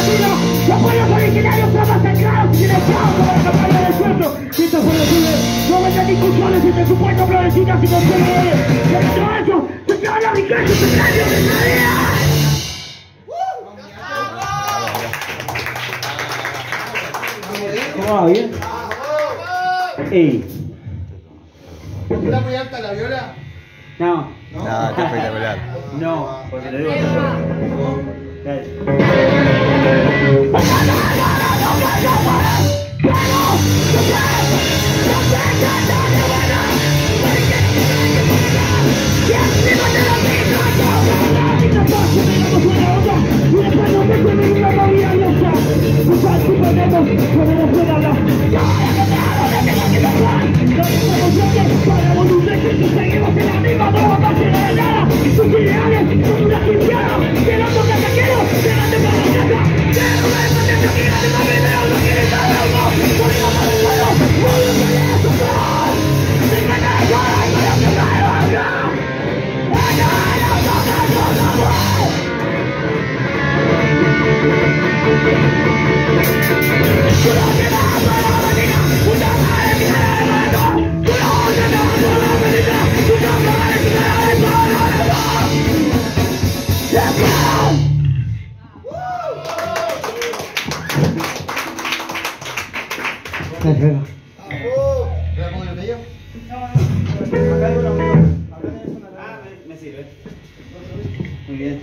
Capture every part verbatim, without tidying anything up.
Argentina, los pueblos originarios son masacrados y silenciados como la campaña del sueldo. Esto fue posible, no vendrán discusiones entre supuestos progresistas y conservadores. Pero todo eso se trae la riqueza y se trae de la vida. ¿Cómo va? ¿Bien? Ey. ¿Está muy alta la viola? No. No, no está espectacular. No, porque lo digo yo. Seguimos en la misma nueva parte de la nada. Sus ideales son una cristiana. Que no toca taquero, que no te paga casa. Que no me pateas que gane más video. No quiere saber uno. Morimos por el suelo. Morimos por el azúcar. Sin que te jodas, no lo que me baja. Acá no toca con la voz. Culo que da por la mañana. Puta madre que da de mano. Culo que da por la mañana. Puta madre que da de mano. Let's go! Let's go. ¿Pero con el medio? Acá hay uno, acá tenés una. Ah, me, me sirve. Muy bien.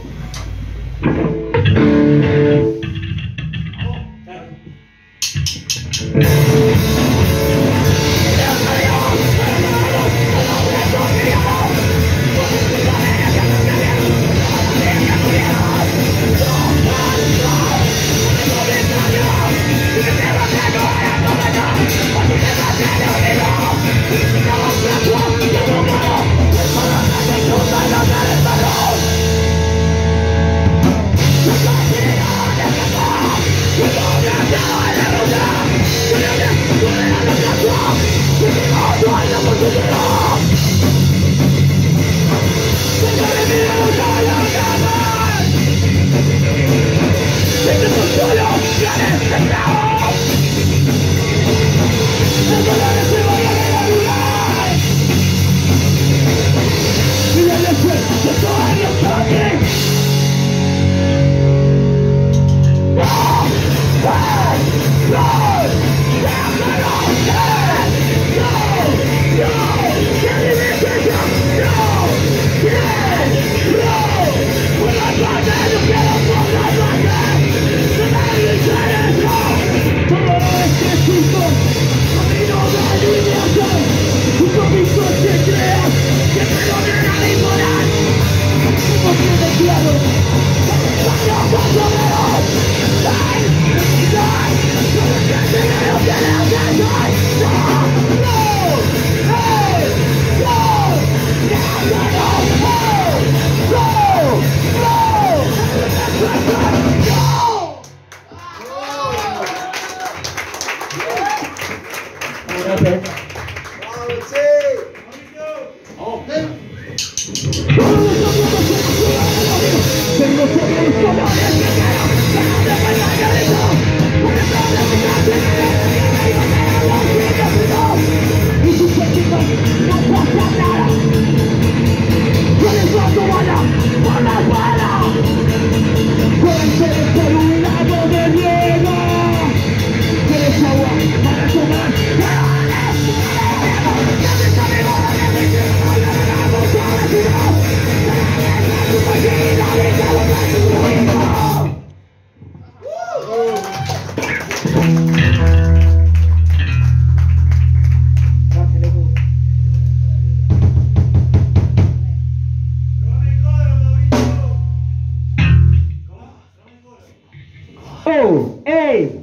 ¡Oh! ¡Ey!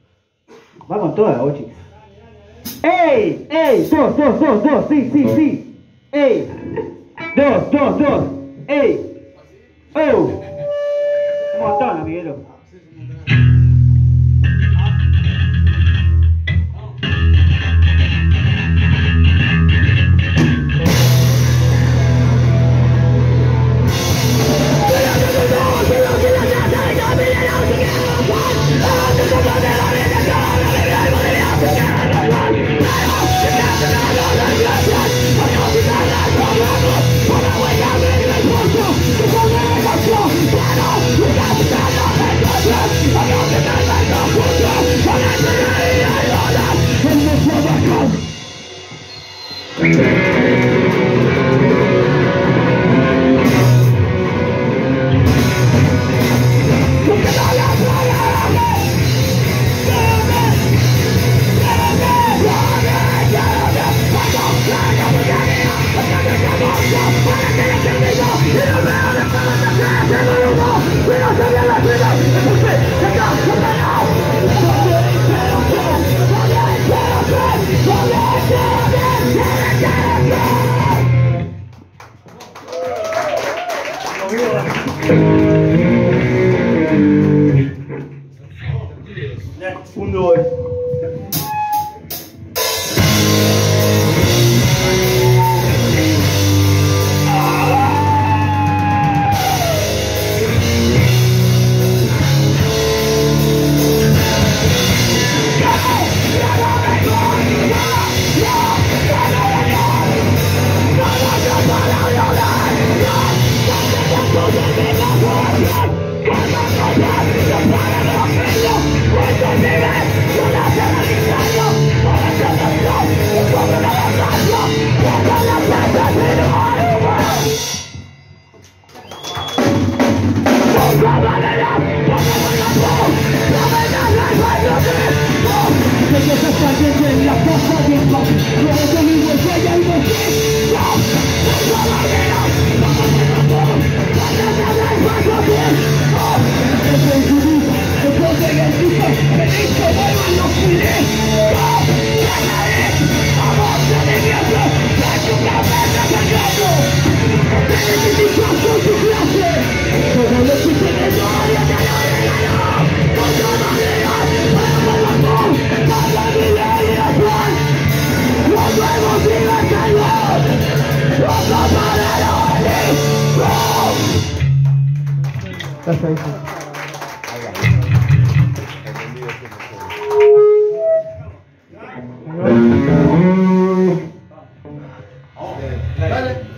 Vamos todas, oye. ¡Ey! ¡Ey! Dos, dos, dos, dos, sí, sí, sí. ¡Ey! Dos, dos, dos. ¡Ey! ¡Oh! Un montón, amiguero. ¡Pero que no! ¡Pero que no! ¡Pero que no! Dale.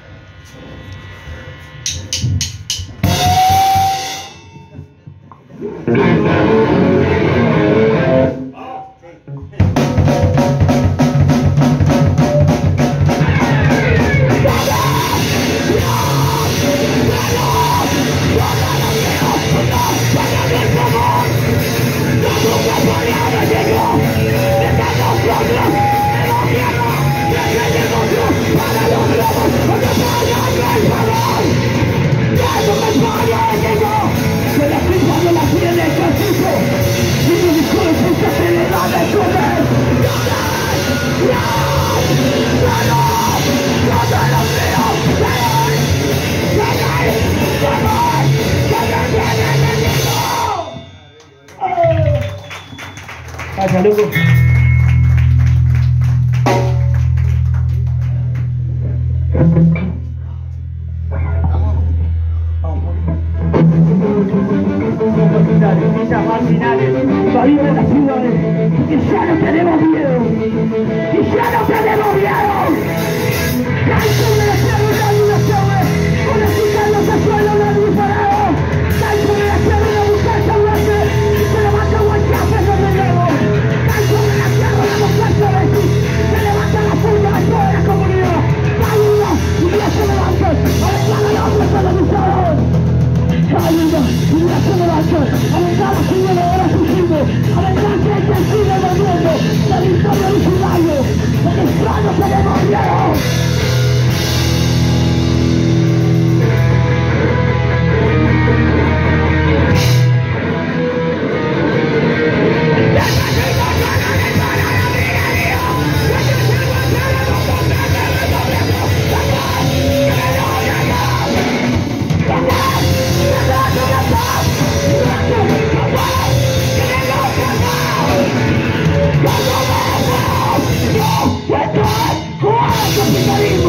Hasta luego. Millas marginales, salir de las ciudades, que ya no tenemos miedo, que ya no tenemos miedo. Canto de la tierra, la luna sobre, con los cicanos al suelo, la luz parado. Canto de la tierra, la mujer salvaje, se levanta buen café con el ego. Canto de la tierra, la mujer salvaje, se levanta la furia de toda la comunidad. Ayuda, y ya se levantan, a dejar a los hombres televisados. Ayuda, y ya se levantan, a vengar a su ahora su hijo, a vengar que es el fin del mundo, la victoria de su rayo, el extraño tenemos miedo. Everybody